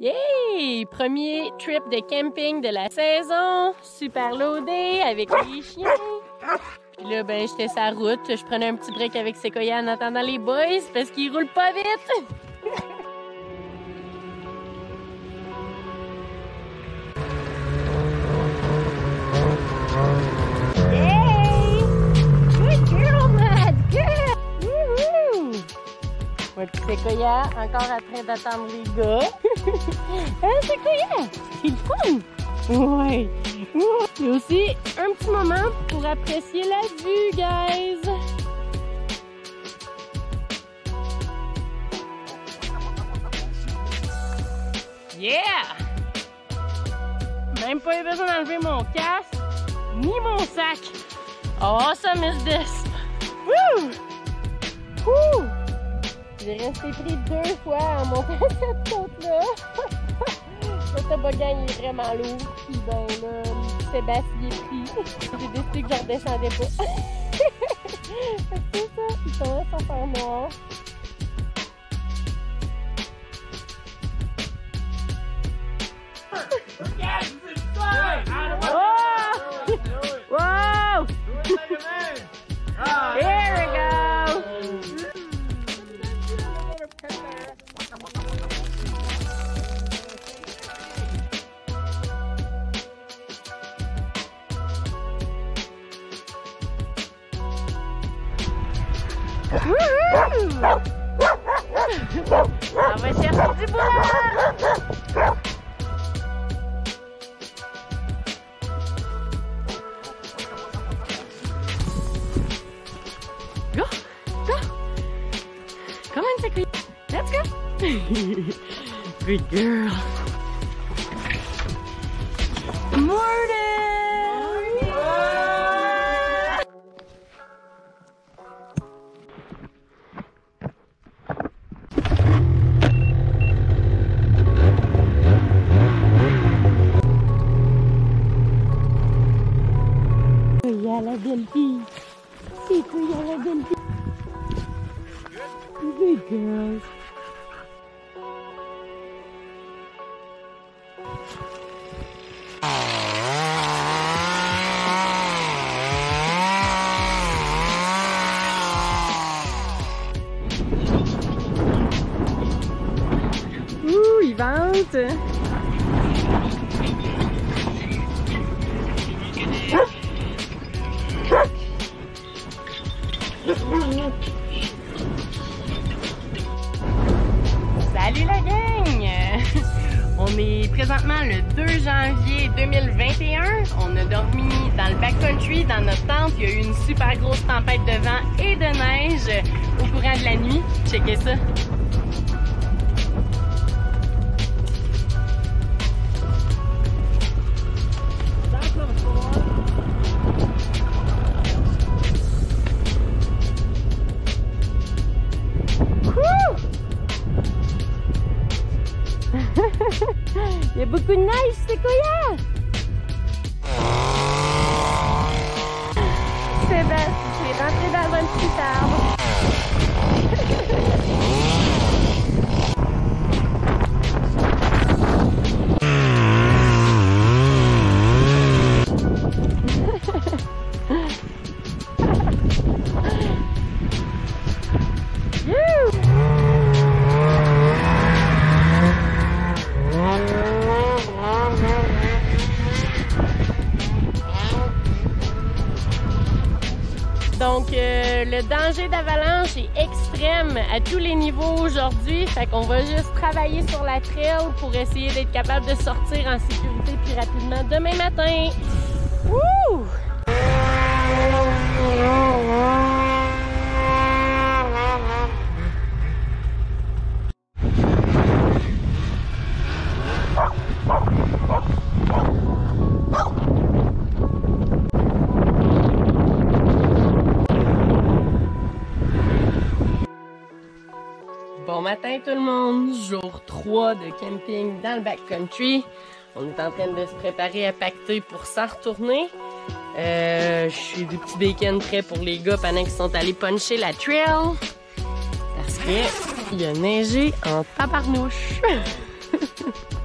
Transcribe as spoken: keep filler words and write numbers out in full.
Yay! Premier trip de camping de la saison. Super loadé avec les chiens. Puis là, ben, j'étais sur la route. Je prenais un petit break avec Sequoia en attendant les boys parce qu'ils roulent pas vite. Yay! Good girl, Matt! Good! Woohoo! Mon petit Sequoia, encore en train d'attendre les gars. Hein, Sequoia? C'est le fun! Ouais! Et aussi, un petit moment pour apprécier la vue, guys! Yeah! Même pas eu besoin d'enlever mon casque, ni mon sac. How awesome is this? Woo! Woo! J'ai resté pris deux fois en montant cette côte-là. Le toboggan il est vraiment lourd. Puis ben là, Sébastien il est pris. J'ai décidé que je redescendais pas. C'est ça, ils sont là sans faire noir. Whoa! Here we go! On va chercher du bois! Go! Go! Come on, Sequoia! Let's go! Good girl! Morning! Sequoia, la belle fille! Sequoia, la belle fille! Good girls! Ouh, il vente! Salut la gang! On est présentement le deux janvier deux mille vingt et un. On a dormi dans le backcountry, dans notre tente. Il y a eu une super grosse tempête de vent et de neige au courant de la nuit. Checkez ça! Il y a beaucoup de neige, Sequoia! Sébastien, j'ai rentré dans un petit arbre. Donc, euh, le danger d'avalanche est extrême à tous les niveaux aujourd'hui. Fait qu'on va juste travailler sur la trail pour essayer d'être capable de sortir en sécurité plus rapidement demain matin. Wouh! Bon matin tout le monde, jour trois de camping dans le backcountry. On est en train de se préparer à pacter pour s'en retourner. Euh, je suis du petit bacon prêt pour les gars pendant qu'ils sont allés puncher la trail. Parce que il a neigé en tabarnouche.